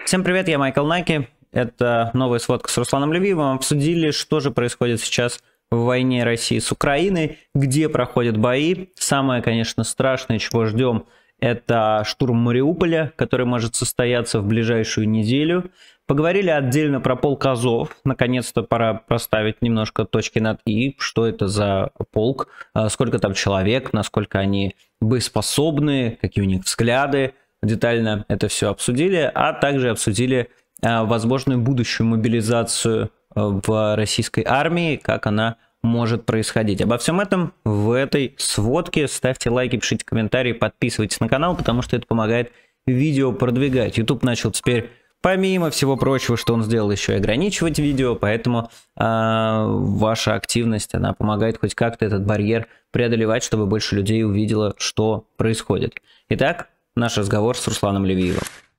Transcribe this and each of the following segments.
Всем привет, я Майкл Наки. Это новая сводка с Русланом Левиевым. Обсудили, что же происходит сейчас в войне России с Украиной, где проходят бои. Самое, конечно, страшное, чего ждем, это штурм Мариуполя, который может состояться в ближайшую неделю. Поговорили отдельно про полк Азов. Наконец-то пора проставить немножко точки над «и». Что это за полк, сколько там человек, насколько они боеспособны, какие у них взгляды. Детально это все обсудили, а также обсудили возможную будущую мобилизацию в российской армии, как она может происходить. Обо всем этом в этой сводке. Ставьте лайки, пишите комментарии, подписывайтесь на канал, потому что это помогает видео продвигать. YouTube начал теперь, помимо всего прочего, что он сделал, еще и ограничивать видео, поэтому ваша активность, она помогает хоть как-то этот барьер преодолевать, чтобы больше людей увидело, что происходит. Итак, наш разговор с Русланом Левиевым.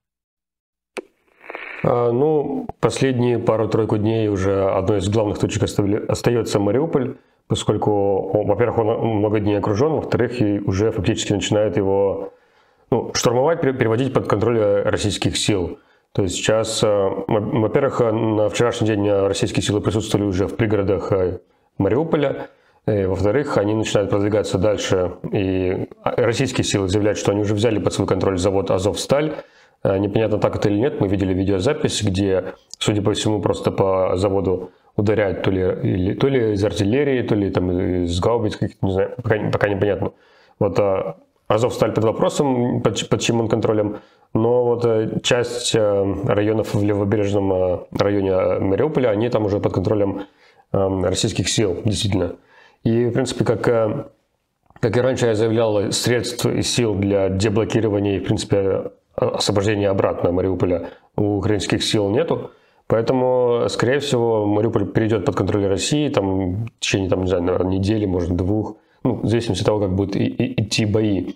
Последние пару-тройку дней уже одной из главных точек остается Мариуполь, поскольку, во-первых, он много дней окружен, во-вторых, и уже фактически начинает его штурмовать, переводить под контроль российских сил. То есть сейчас, во-первых, на вчерашний день российские силы присутствовали уже в пригородах Мариуполя. И, во-вторых, они начинают продвигаться дальше, и российские силы заявляют, что они уже взяли под свой контроль завод «Азовсталь». Непонятно, так это или нет, мы видели видеозапись, где, судя по всему, просто по заводу ударяют то ли из артиллерии, то ли там из гаубиц, не знаю, пока непонятно. Вот «Азовсталь» под вопросом, под чьим он контролем, но вот часть районов в левобережном районе Мариуполя, они там уже под контролем российских сил, действительно. И, в принципе, как и раньше я заявлял, средств и сил для деблокирования и, в принципе, освобождения обратно Мариуполя у украинских сил нету. Поэтому, скорее всего, Мариуполь перейдет под контроль России в течение, не знаю, наверное, недели, может, двух, в зависимости от того, как будут идти бои.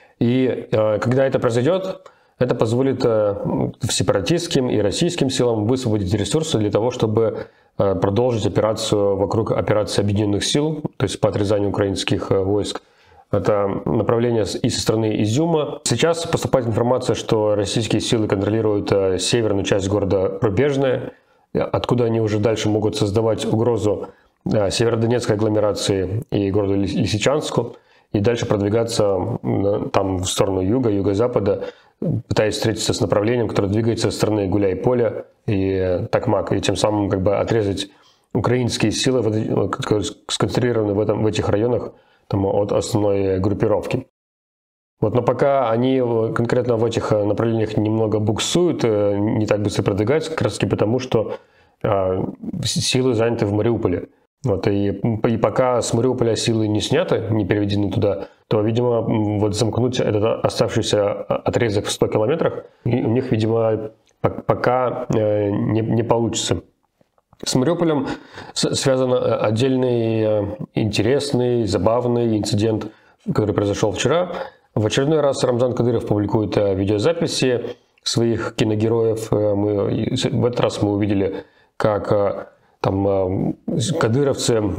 И когда это произойдет, это позволит сепаратистским и российским силам высвободить ресурсы для того, чтобы продолжить операцию вокруг операции Объединенных сил, то есть по отрезанию украинских войск. Это направление и со стороны Изюма. Сейчас поступает информация, что российские силы контролируют северную часть города Рубежное, откуда они уже дальше могут создавать угрозу северодонецкой агломерации и городу Лисичанску, и дальше продвигаться там в сторону юга, юго-запада, пытаясь встретиться с направлением, которое двигается со стороны Гуляй-Поля и Токмак, и тем самым отрезать украинские силы, которые сконцентрированы в этих районах, от основной группировки. Но пока они конкретно в этих направлениях немного буксуют, не так быстро продвигаются, как раз таки потому, что силы заняты в Мариуполе. И пока с Мариуполя силы не сняты, не переведены туда, то, видимо, замкнуть этот оставшийся отрезок в 100 километрах у них, видимо, пока не получится. С Мариуполем связан отдельный интересный, забавный инцидент, который произошел вчера. В очередной раз Рамзан Кадыров публикует видеозаписи своих киногероев. В этот раз мы увидели, как кадыровцы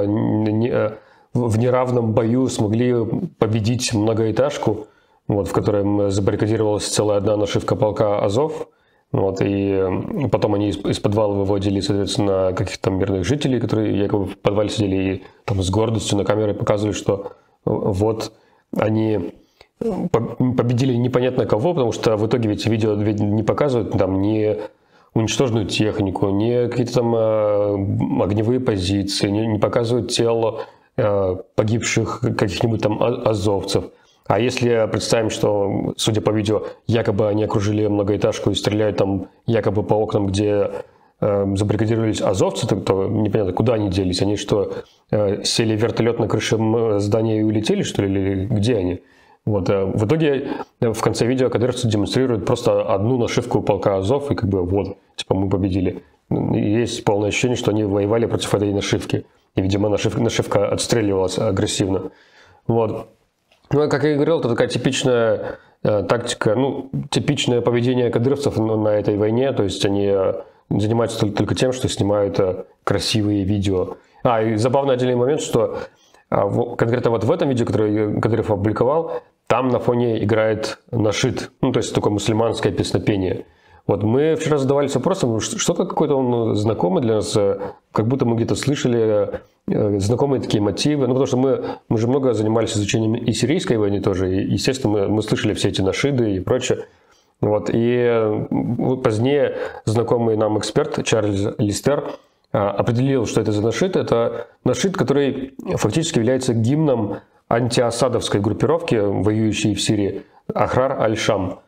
в неравном бою смогли победить многоэтажку, в которой забаррикадировалась целая одна нашивка полка Азов. И потом они из подвала выводили, соответственно, каких-то мирных жителей, которые якобы в подвале сидели и с гордостью на камеры показывали, что вот они победили непонятно кого, потому что в итоге ведь видео не показывают ни уничтоженную технику, ни какие-то огневые позиции, не показывают тело погибших каких-нибудь азовцев. А если представим, что, судя по видео, якобы они окружили многоэтажку и стреляют якобы по окнам, где забаррикадировались азовцы, то непонятно, куда они делись. Они что, сели в вертолет на крыше здания и улетели, что ли, или где они? В итоге в конце видео кадыровцы демонстрируют просто одну нашивку полка Азов, и мы победили. Есть полное ощущение, что они воевали против этой нашивки. И, видимо, нашивка отстреливалась агрессивно. Как я и говорил, это такая типичная тактика, типичное поведение кадыровцев на этой войне. То есть они занимаются только тем, что снимают красивые видео. И забавный отдельный момент, что конкретно в этом видео, которое Кадыров опубликовал, там на фоне играет нашид, то есть такое мусульманское песнопение. Вот мы вчера задавались вопросом, что-то какой-то он знакомый для нас, как будто мы где-то слышали знакомые такие мотивы. Ну, потому что мы же много занимались изучением и сирийской войны тоже, и, естественно, мы слышали все эти нашиды и прочее. Вот, и позднее знакомый нам эксперт Чарльз Листер определил, что это за нашид. Это нашид, который фактически является гимном антиасадовской группировки, воюющей в Сирии, Ахрар аль-Шам.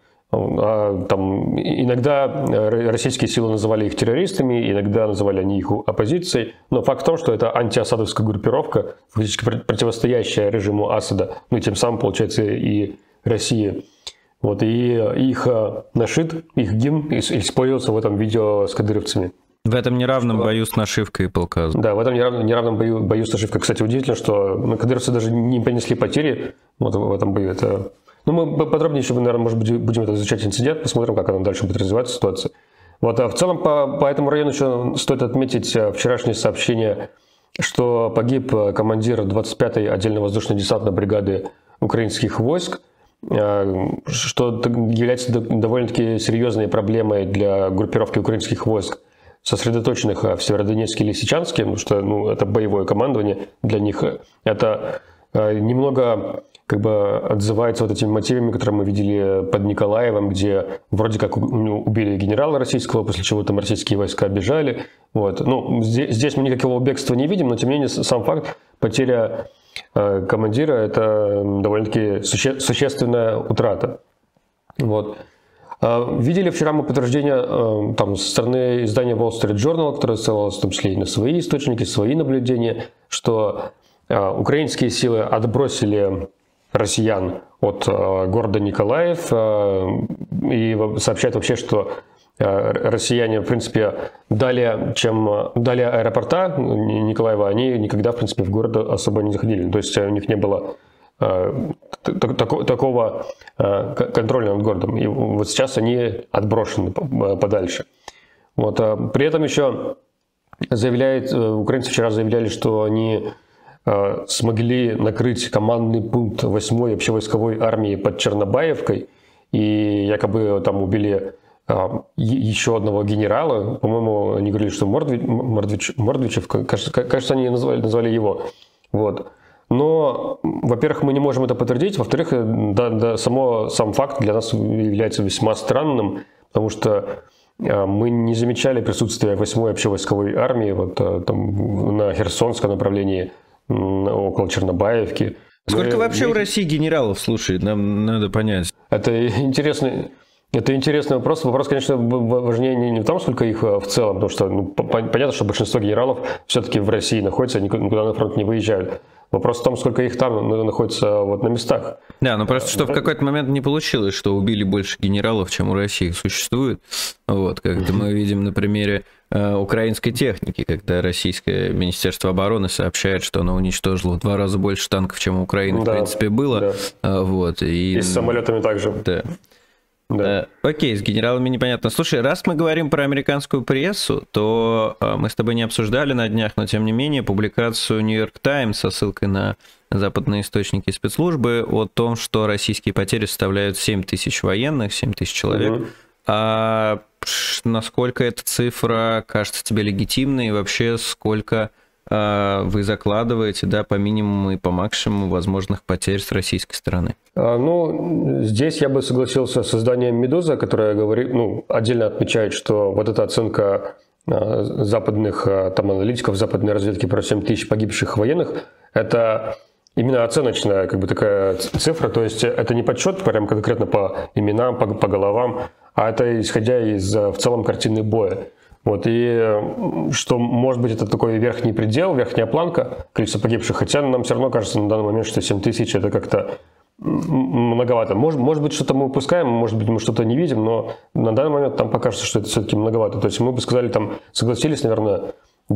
Там иногда российские силы называли их террористами, иногда называли они их оппозицией. Но факт в том, что это антиасадовская группировка, фактически противостоящая режиму Асада, ну и тем самым, получается, и России. Вот, и их нашид, их гимн использовался в этом видео с кадыровцами. В этом неравном бою с нашивкой полка. Да, в этом неравном бою с нашивкой. Кстати, удивительно, что кадыровцы даже не понесли потери вот в этом бою. Это... Ну, мы подробнее еще, наверное, может быть, будем это изучать инцидент, посмотрим, как она дальше будет развиваться ситуация. Вот, а в целом по этому району еще стоит отметить вчерашнее сообщение, что погиб командир 25-й отдельно воздушно-десантной бригады украинских войск, что является довольно-таки серьезной проблемой для группировки украинских войск, сосредоточенных в Северодонецке и Лисичанске, потому что это боевое командование для них. Это немного как бы отзывается вот этими мотивами, которые мы видели под Николаевым, где вроде как убили генерала российского, после чего там российские войска бежали. Вот. Ну, здесь мы никакого бегства не видим, но тем не менее сам факт потеря командира – это довольно-таки существенная утрата. Вот. Видели вчера мы подтверждение там, со стороны издания Wall Street Journal, которое ссылалось в том числе и на свои источники, свои наблюдения, что украинские силы отбросили россиян от города Николаев и сообщают вообще, что россияне, в принципе, далее аэропорта Николаева, они никогда, в принципе, в город особо не заходили. То есть у них не было такого контроля над городом. И вот сейчас они отброшены подальше. Вот. При этом еще украинцы вчера заявляли, что они смогли накрыть командный пункт 8-й общевойсковой армии под Чернобаевкой, и якобы там убили еще одного генерала, по-моему, они говорили, что Мордвичев, кажется, они назвали его. Вот. Но, во-первых, мы не можем это подтвердить, во-вторых, сам факт для нас является весьма странным, потому что мы не замечали присутствия 8-й общевойсковой армии вот, там, на Херсонском направлении, около Чернобаевки. Сколько вообще у России генералов, слушай, нам надо понять. Это интересный вопрос. Вопрос, конечно, важнее не в том, сколько их в целом, потому что понятно, что большинство генералов все-таки в России находятся, никуда на фронт не выезжают. Вопрос в том, сколько их там находится вот на местах. Да, но просто что в какой-то момент не получилось, что убили больше генералов, чем у России существует. Вот, как мы видим на примере украинской техники, когда российское Министерство обороны сообщает, что оно уничтожило в 2 раза больше танков, чем у Украины, в принципе, было. Да. Вот, и с самолетами также. Да. Да. Окей, с генералами непонятно. Слушай, раз мы говорим про американскую прессу, то мы с тобой не обсуждали на днях, но тем не менее публикацию New York Times со ссылкой на западные источники спецслужбы о том, что российские потери составляют 7 тысяч военных, 7 тысяч человек. А насколько эта цифра кажется тебе легитимной и вообще сколько вы закладываете, да, по минимуму и по максимуму возможных потерь с российской стороны? Ну, здесь я бы согласился с изданием «Медуза», которое говорит, отдельно отмечает, что вот эта оценка западных там, аналитиков, западной разведки про 7 тысяч погибших военных, это именно оценочная как бы такая цифра, то есть это не подсчет прям конкретно по именам, по головам, а это исходя из в целом картины боя. Вот, и что, может быть, это такой верхний предел, верхняя планка количества погибших, хотя нам все равно кажется на данный момент, что 7 тысяч это как-то многовато. Может быть, что-то мы упускаем, может быть, мы что-то не видим, но на данный момент там покажется, что это все-таки многовато. То есть мы бы сказали, там согласились, наверное,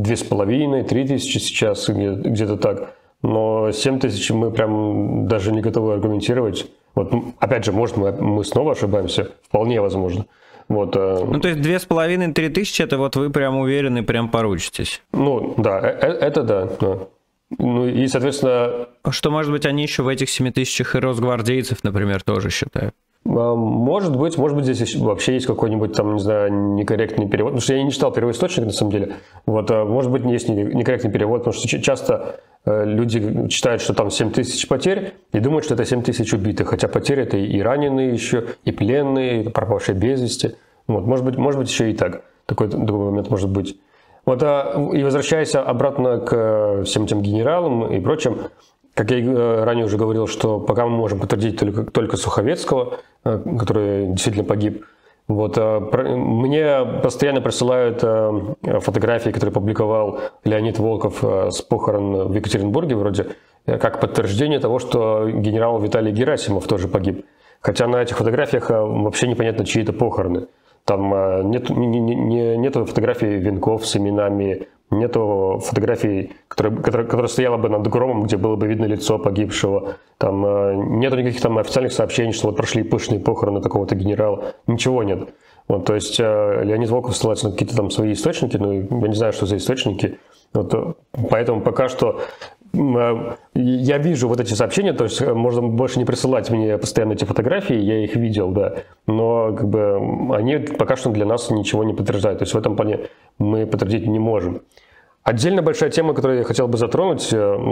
2,5-3 тысячи сейчас, где-то так, но 7 тысяч мы прям даже не готовы аргументировать. Вот, опять же, может, мы снова ошибаемся, вполне возможно. Вот, ну, то есть 2,5-3 тысячи, это вот вы прям уверены, прям поручитесь? Ну, да, это да. Ну, и, соответственно... Что, может быть, они еще в этих 7 тысячах и росгвардейцев, например, тоже считают? Может быть, здесь вообще есть какой-нибудь там, не знаю, некорректный перевод, потому что я не читал первоисточник на самом деле. Вот, может быть, есть некорректный перевод, потому что часто люди считают, что там 7 тысяч потерь и думают, что это 7 тысяч убитых, хотя потери это и раненые еще, и пленные, и пропавшие без вести. Вот, может быть еще и так. Такой момент может быть. Вот, и возвращаясь обратно к всем этим генералам и прочим, как я ранее уже говорил, что пока мы можем подтвердить только Суховецкого, который действительно погиб. Вот, мне постоянно присылают фотографии, которые публиковал Леонид Волков с похорон в Екатеринбурге, вроде как подтверждение того, что генерал Виталий Герасимов тоже погиб. Хотя на этих фотографиях вообще непонятно, чьи это похороны. Там нету фотографий венков с именами, нету фотографий, которая стояла бы над громом, где было бы видно лицо погибшего. Там нету никаких там официальных сообщений, что вот прошли пышные похороны такого-то генерала. Ничего нет. Вот, то есть Леонид Волков ссылается на какие-то там свои источники, но я не знаю, что за источники. Вот, поэтому пока что я вижу вот эти сообщения, то есть можно больше не присылать мне постоянно эти фотографии, я их видел, да, но как бы они пока что для нас ничего не подтверждают, то есть в этом плане мы подтвердить не можем. Отдельно большая тема, которую я хотел бы затронуть,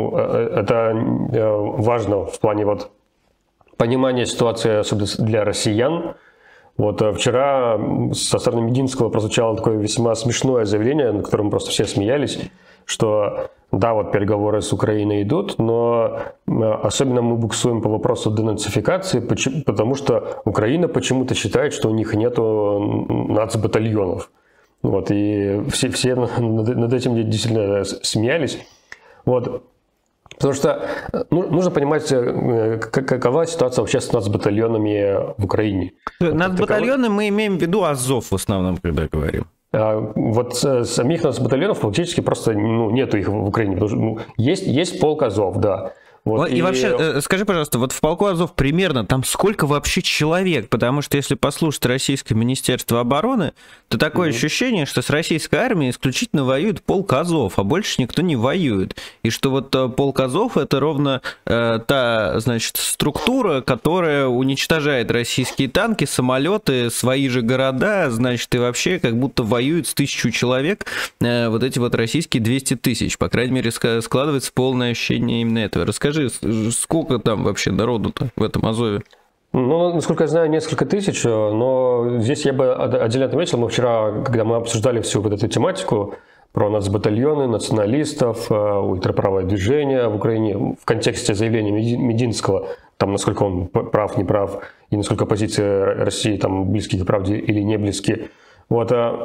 это важно в плане вот понимания ситуации, особенно для россиян. Вот вчера со стороны Мединского прозвучало такое весьма смешное заявление, на котором просто все смеялись, что да, вот переговоры с Украиной идут, но особенно мы буксуем по вопросу денацификации, потому что Украина почему-то считает, что у них нету нацбатальонов. Вот, и все над этим действительно смеялись. Вот. Потому что нужно понимать, какова ситуация вообще с нацбатальонами в Украине. Нацбатальоны мы имеем в виду Азов в основном, когда говорим. Вот самих нацбатальонов фактически просто нету их в Украине. Потому что, есть полк Азов, да. Вот, и вообще, скажи, пожалуйста, вот в полку Азов примерно там сколько вообще человек? Потому что если послушать Российское Министерство обороны, то такое ощущение, что с российской армией исключительно воюет полк Азов, а больше никто не воюет. И что вот полк Азов — это ровно та, значит, структура, которая уничтожает российские танки, самолеты, свои же города, значит, и вообще как будто воюют с 1000 человек вот эти вот российские 200 тысяч. По крайней мере, складывается полное ощущение именно этого. Расскажи, сколько там вообще народу-то в этом Азове? Ну, насколько я знаю, несколько тысяч, но здесь я бы отдельно отметил, мы вчера, когда мы обсуждали всю вот эту тематику про нацбатальоны, националистов, ультраправое движение в Украине, в контексте заявления Мединского, там, насколько он прав, не прав, и насколько позиции России там близки к правде или не близки. Вот,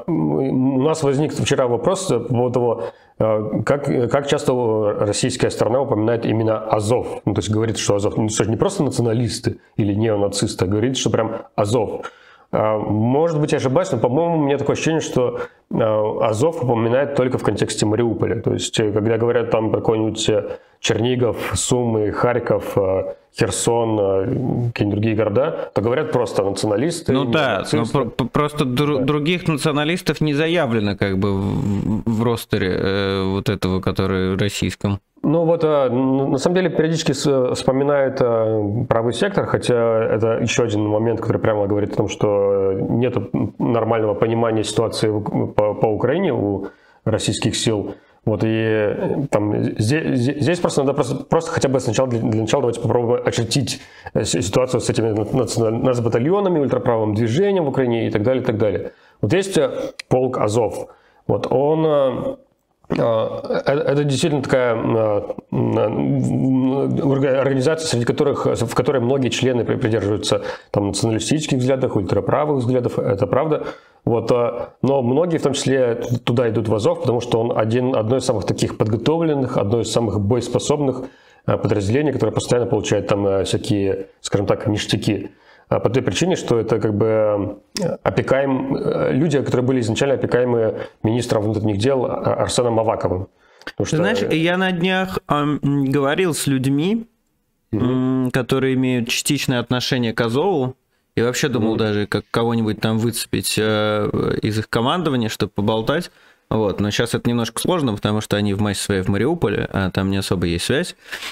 у нас возник вчера вопрос по поводу того, как часто российская сторона упоминает именно Азов. Ну, то есть говорит, что Азов не просто националисты или неонацисты, а говорит, что прям Азов. Может быть, я ошибаюсь, но, по-моему, у меня такое ощущение, что Азов упоминает только в контексте Мариуполя. То есть, когда говорят там про какой-нибудь Чернигов, Сумы, Харьков, Херсон, какие-нибудь другие города, то говорят просто националисты. Ну да, но просто других националистов не заявлено как бы в ростере вот этого, который российском. Ну вот, на самом деле, периодически вспоминают правый сектор, хотя это еще один момент, который прямо говорит о том, что нет нормального понимания ситуации по Украине у российских сил. Вот, и там, здесь просто надо просто хотя бы сначала, для начала давайте попробуем очертить ситуацию с этими нацбатальонами, ультраправым движением в Украине и так далее, и так далее. Вот есть полк Азов. Вот, он... Это действительно такая организация, в которой многие члены придерживаются там, националистических взглядов, ультраправых взглядов, это правда. Вот, но многие, в том числе, туда идут в Азов, потому что он одно из самых таких подготовленных, одно из самых боеспособных подразделений, которое постоянно получает там всякие, скажем так, ништяки. По той причине, что это как бы люди, которые были изначально опекаемы министром внутренних дел Арсеном Аваковым. Что... Знаешь, я на днях говорил с людьми, которые имеют частичное отношение к Азову, и вообще думал даже, как кого-нибудь там выцепить из их командования, чтобы поболтать. Вот, но сейчас это немножко сложно, потому что они в массе своей в Мариуполе, а там не особо есть связь.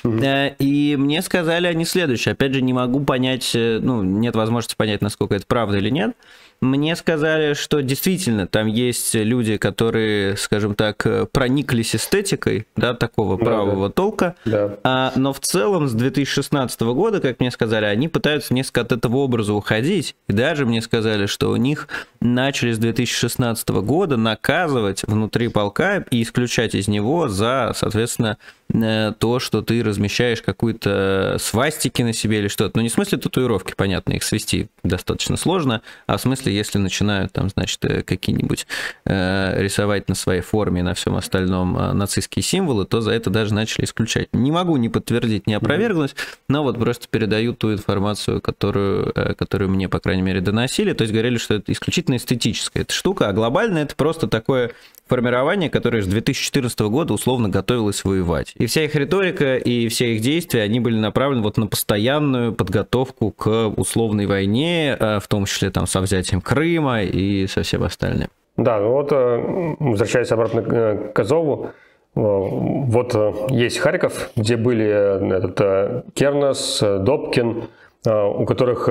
И мне сказали они следующее. Опять же, не могу понять, ну, нет возможности понять, насколько это правда или нет. Мне сказали, что действительно там есть люди, которые, скажем так, прониклись эстетикой, да, такого правого толка, но в целом с 2016 года, как мне сказали, они пытаются несколько от этого образа уходить, и даже мне сказали, что у них начали с 2016 года наказывать внутри полка и исключать из него за, соответственно, то, что ты размещаешь какую-то свастики на себе или что-то. Ну, не в смысле татуировки, понятно, их свести достаточно сложно, а в смысле, если начинают там, значит, какие-нибудь рисовать на своей форме и на всем остальном нацистские символы, то за это даже начали исключать. Не могу ни подтвердить, ни опровергнуть, но вот просто передаю ту информацию, которую мне, по крайней мере, доносили. То есть говорили, что это исключительно эстетическая эта штука, а глобально это просто такое формирование, которое с 2014 года условно готовилось воевать. И вся их риторика и все их действия, они были направлены вот на постоянную подготовку к условной войне, в том числе там со взятием Крыма и со всем остальным. Да, ну вот, возвращаясь обратно к Азову, вот есть Харьков, где были Кернес, Добкин, у которых,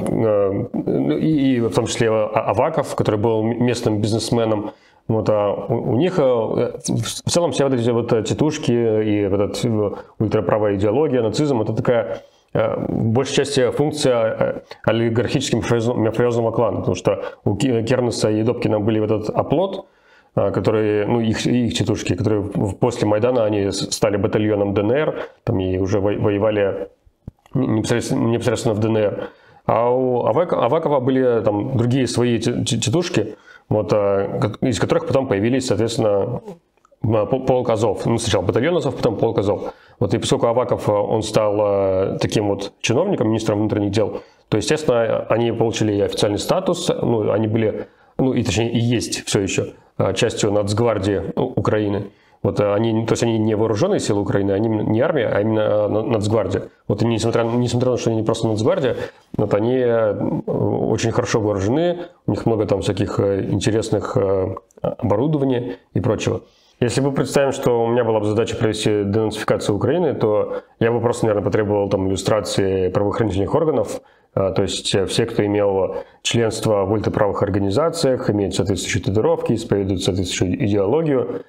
и в том числе Аваков, который был местным бизнесменом. Вот, у них в целом все вот эти вот тетушки и вот эта ультраправая идеология, нацизм, это такая в большей части функция олигархически-мафиозного клана, потому что у Кернеса и Добкина были вот этот оплот, которые, ну, их тетушки, которые после Майдана они стали батальоном ДНР, там и уже воевали непосредственно в ДНР. А у Авакова были там другие свои тетушки, вот, из которых потом появились, соответственно, полк Азов. Ну, сначала батальон Азов, потом полк Азов. Вот, и поскольку Аваков, он стал таким вот чиновником, министром внутренних дел, то, естественно, они получили официальный статус, ну, они были, ну, и точнее, и есть все еще частью Нацгвардии Украины. Вот, они, то есть они не вооруженные силы Украины, они не армия, а именно Нацгвардия. Вот, и несмотря на то, что они не просто Нацгвардия, вот, они очень хорошо вооружены, у них много там всяких интересных оборудований и прочего. Если мы представим, что у меня была бы задача провести денацификацию Украины, то я бы просто, наверное, потребовал там иллюстрации правоохранительных органов, то есть все, кто имел членство в ультраправых организациях, имеют соответствующие татуировки, исповедуют соответствующую идеологию,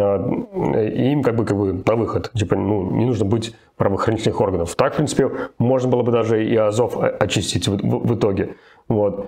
и им как бы на выход, типа, ну, не нужно быть правоохранительных органов. Так, в принципе, можно было бы даже и Азов очистить в итоге. Вот.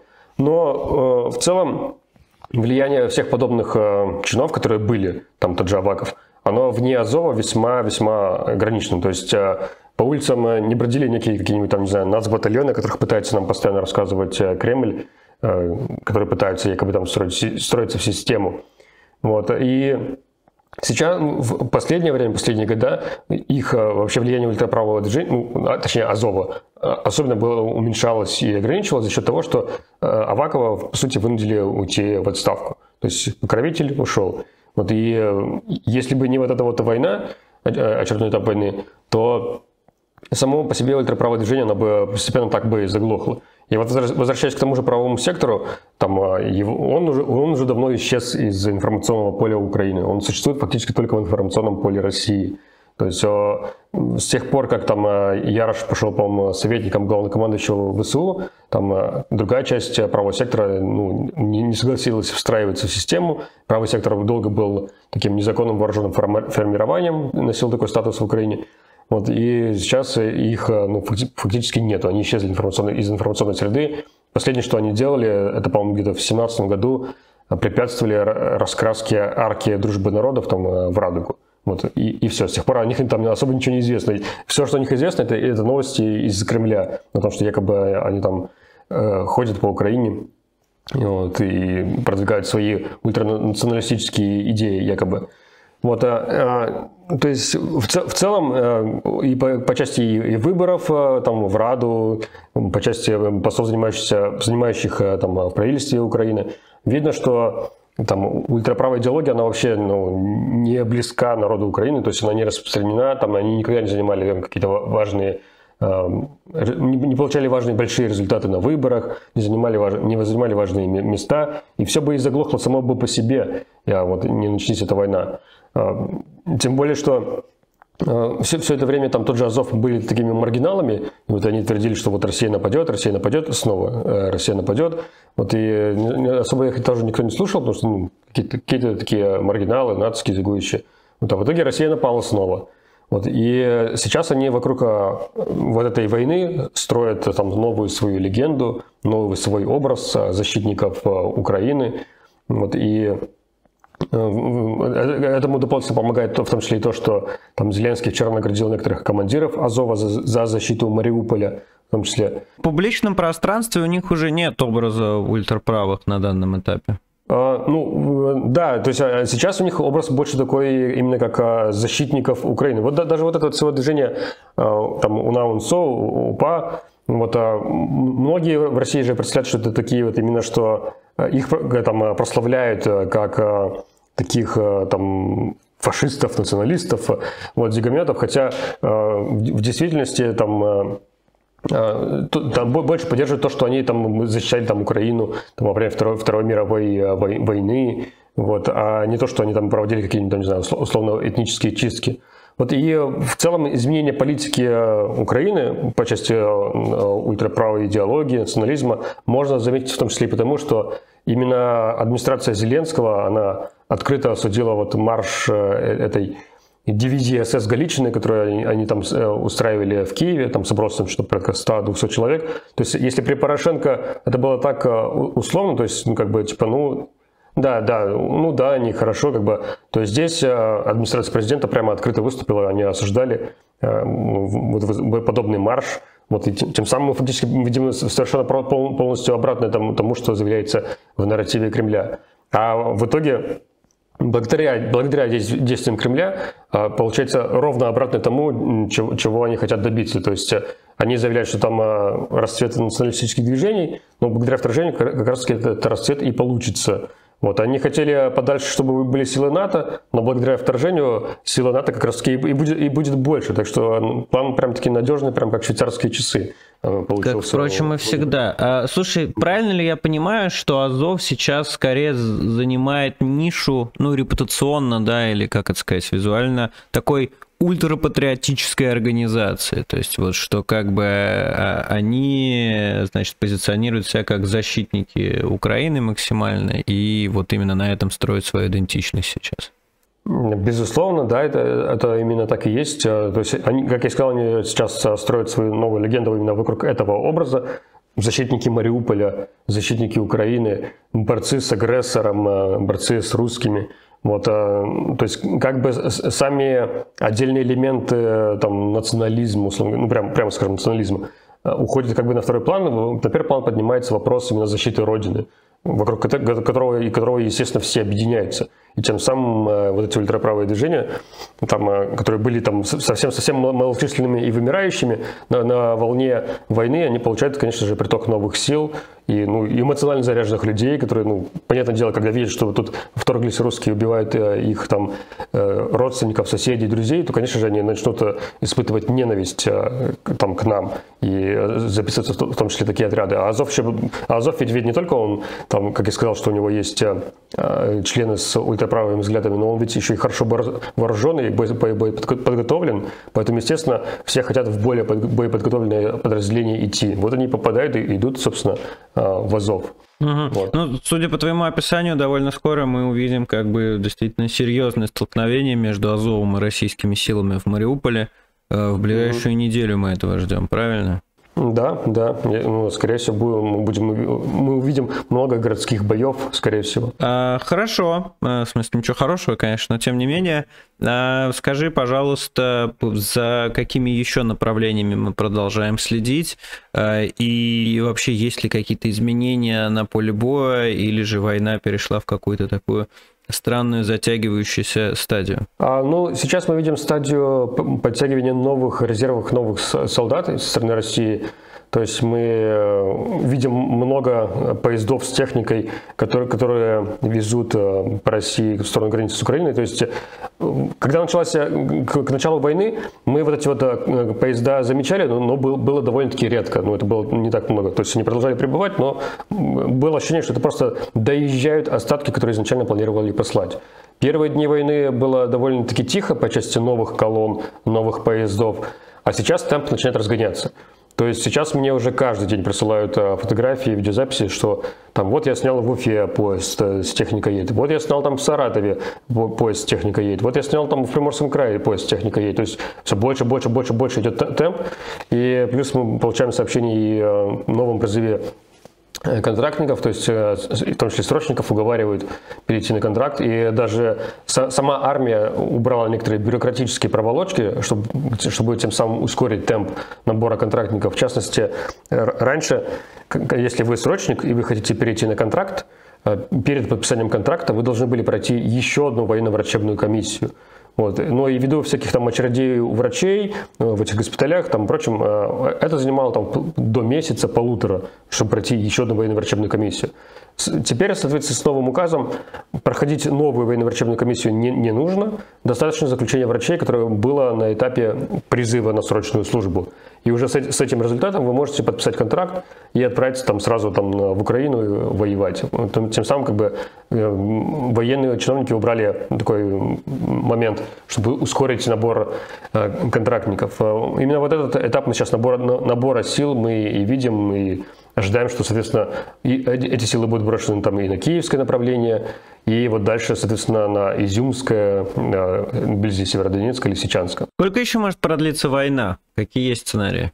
Но в целом влияние всех подобных чинов, которые были, там тот же Аваков, оно вне Азова весьма ограничено. То есть по улицам не бродили некие какие-нибудь там, не знаю, нацбатальоны, которых пытается нам постоянно рассказывать Кремль, которые пытаются якобы там строиться в систему. Вот. И сейчас, в последнее время, последние года, их вообще влияние ультраправого движения, ну, точнее Азова, особенно было уменьшалось и ограничивалось за счет того, что Авакова, по сути, вынудили уйти в отставку. То есть покровитель ушел. Вот, и если бы не вот эта вот война, очередной этап войны, то само по себе ультраправое движение, оно бы постепенно так бы и заглохло. И вот, возвращаясь к тому же правовому сектору, там, он уже давно исчез из информационного поля Украины. Он существует фактически только в информационном поле России. То есть с тех пор, как там Ярош пошел, по-моему, советником главнокомандующего ВСУ, там другая часть правого сектора, ну, не согласилась встраиваться в систему. Правый сектор долго был таким незаконным вооруженным формированием, носил такой статус в Украине. Вот, и сейчас их, ну, фактически нету, они исчезли из информационной среды. Последнее, что они делали, это, по-моему, где-то в 2017 году препятствовали раскраске арки дружбы народов там, в радугу. Вот, и все, с тех пор о них там особо ничего не известно. Все, что о них известно, это новости из Кремля, о том, что якобы они там ходят по Украине, вот, и продвигают свои ультранационалистические идеи якобы. Вот, то есть в целом и по части и выборов там, в Раду, по части послов, занимающих там, в правительстве Украины, видно, что там ультраправая идеология, она вообще, ну, не близка народу Украины, то есть она не распространена, там они никогда не занимали какие-то важные не получали важные большие результаты на выборах, не занимали важные места, и все бы и заглохло само бы по себе, вот не начнись эта война. Тем более, что все это время там тот же Азов были такими маргиналами, и вот они твердили, что вот Россия нападет, снова Россия нападет. Вот и особо их тоже никто не слушал, потому что какие-то такие маргиналы, нацики, зигующие. Вот, а в итоге Россия напала снова. Вот, и сейчас они вокруг вот этой войны строят там новую свою легенду, новый свой образ защитников Украины. Вот, и этому дополнительно помогает в том числе и то, что там Зеленский вчера наградил некоторых командиров Азова за защиту Мариуполя, в том числе. В публичном пространстве у них уже нет образа ультраправых на данном этапе. Да, то есть сейчас у них образ больше такой именно как защитников Украины. Вот даже вот это вот свое движение там УНА-УНСО, УПА, вот многие в России же представляют, что это такие вот именно, что их там прославляют как таких там фашистов, националистов, вот зигометов, хотя в действительности там больше поддерживают то, что они там защищали там Украину там, во время Второй мировой войны, вот, а не то, что они там проводили какие-нибудь, там, не знаю, условно этнические чистки. Вот, и в целом изменение политики Украины по части ультраправой идеологии, национализма можно заметить в том числе и потому, что именно администрация Зеленского, она открыто осудила вот марш этой дивизии СС Галичины, которую они там устраивали в Киеве, там собралось там что-то порядка 100-200 человек. То есть если при Порошенко это было так условно, то есть да, нехорошо, то есть здесь администрация президента прямо открыто выступила, они осуждали подобный марш. Вот, и тем самым мы фактически видим совершенно полностью обратное тому, что заявляется в нарративе Кремля. А в итоге, благодаря действиям Кремля, получается ровно обратное тому, чего они хотят добиться. То есть они заявляют, что там расцвет националистических движений, но благодаря вторжению как раз этот расцвет и получится. Вот, они хотели подальше, чтобы были силы НАТО, но благодаря вторжению силы НАТО как раз таки и будет больше. Так что план прям таки надежный, прям как швейцарские часы получился. Как, впрочем, и всегда. Слушай, правильно ли я понимаю, что Азов сейчас скорее занимает нишу, репутационно, да, или, как это сказать, визуально, такой ультрапатриотической организации, то есть вот что как бы они, значит, позиционируют себя как защитники Украины максимально, и вот именно на этом строят свою идентичность сейчас. Безусловно, да, это именно так и есть. То есть, они, как я сказал, они сейчас строят свою новую легенду именно вокруг этого образа. Защитники Мариуполя, защитники Украины, борцы с агрессором, борцы с русскими. Вот, то есть, как бы сами отдельные элементы там, национализма, условно, прямо скажем, национализма, уходят как бы на второй план. На первый план поднимается вопрос именно защиты Родины, вокруг которого, естественно, все объединяются. И тем самым вот эти ультраправые движения, там, которые были там совсем малочисленными и вымирающими, на волне войны, они получают, конечно же, приток новых сил и эмоционально заряженных людей, которые, понятное дело, когда видят, что тут вторглись русские, убивают их там родственников, соседей, друзей, то, конечно же, они начнут испытывать ненависть там, к нам и записываться в том числе такие отряды. А Азов ведь не только он, там, как я сказал, что у него есть члены с ультраправыми взглядами, но он ведь еще и хорошо вооружен и подготовлен, поэтому, естественно, все хотят в более боеподготовленное подразделение идти. Вот они попадают и идут, собственно, в Азов. Угу. Вот. Судя по твоему описанию, довольно скоро мы увидим как бы действительно серьезное столкновение между Азовом и российскими силами в Мариуполе. В ближайшую неделю мы этого ждем, правильно? Да, скорее всего, мы увидим много городских боев, скорее всего. Хорошо, в смысле, ничего хорошего, конечно, но тем не менее, скажи, пожалуйста, за какими еще направлениями мы продолжаем следить, и вообще есть ли какие-то изменения на поле боя, или же война перешла в какую-то такую странную затягивающуюся стадию? Сейчас мы видим стадию подтягивания новых резервов, новых солдат со стороны России. То есть мы видим много поездов с техникой, которые везут по России в сторону границы с Украиной. То есть, когда начался к началу войны, мы вот эти вот поезда замечали, но было довольно-таки редко. Ну, это было не так много. То есть они продолжали прибывать, но было ощущение, что это просто доезжают остатки, которые изначально планировали послать. Первые дни войны было довольно-таки тихо по части новых колонн, новых поездов, а сейчас темп начинает разгоняться. То есть сейчас мне уже каждый день присылают фотографии, видеозаписи, что там вот я снял в Уфе поезд с техникой едет, вот я снял там в Саратове поезд с техникой едет, вот я снял там в Приморском крае поезд с техникой едет. То есть все больше идет темп. И плюс мы получаем сообщения и о новом призыве контрактников, то есть в том числе срочников, уговаривают перейти на контракт. И даже сама армия убрала некоторые бюрократические проволочки, чтобы тем самым ускорить темп набора контрактников. В частности, раньше, если вы срочник и вы хотите перейти на контракт, перед подписанием контракта вы должны были пройти еще одну военно-врачебную комиссию. Вот. Но и ввиду всяких там очередей у врачей в этих госпиталях, там, впрочем, это занимало там до месяца, полутора, чтобы пройти еще одну военно-врачебную комиссию. Теперь, соответственно, с новым указом проходить новую военно-врачебную комиссию не нужно. Достаточно заключения врачей, которое было на этапе призыва на срочную службу. И уже с этим результатом вы можете подписать контракт и отправиться там сразу там в Украину воевать. Тем самым как бы военные чиновники убрали такой момент, чтобы ускорить набор контрактников. Именно вот этот этап сейчас набора сил мы и видим, и ожидаем, что, соответственно, и эти силы будут брошены там и на киевское направление, и вот дальше, соответственно, на Изюмское, вблизи Северодонецка, Лисичанска. Сколько еще может продлиться война? Какие есть сценарии?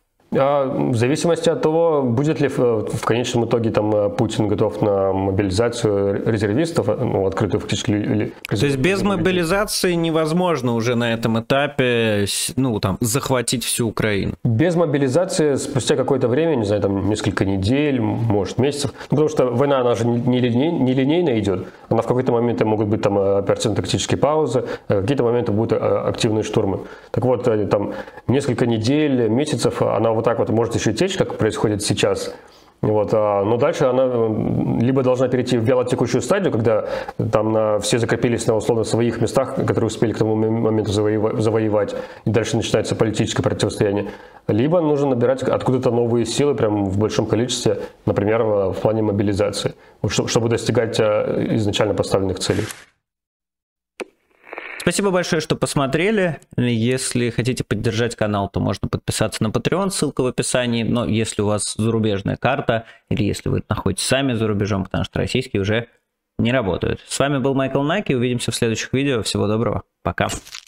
В зависимости от того, будет ли в конечном итоге там Путин готов на мобилизацию резервистов, ну, открытую фактически. То есть без мобилизации невозможно уже на этом этапе, ну, там, захватить всю Украину? Без мобилизации спустя какое-то время, не знаю, там несколько недель, может месяцев, ну, потому что война, она же не линейно идет, она в какой-то момент могут быть там оперативно-тактические паузы, в какие-то моменты будут активные штурмы. Так вот, там несколько недель, месяцев она вот так вот может еще течь, как происходит сейчас. Вот, но дальше она либо должна перейти в вялотекущую стадию, когда там все закрепились на условно своих местах, которые успели к тому моменту завоевать, и дальше начинается политическое противостояние, либо нужно набирать откуда-то новые силы прям в большом количестве, например, в плане мобилизации, чтобы достигать изначально поставленных целей. Спасибо большое, что посмотрели. Если хотите поддержать канал, то можно подписаться на Patreon, ссылка в описании. Но если у вас зарубежная карта, или если вы находитесь сами за рубежом, потому что российские уже не работают. С вами был Майкл Наки, увидимся в следующих видео. Всего доброго, пока.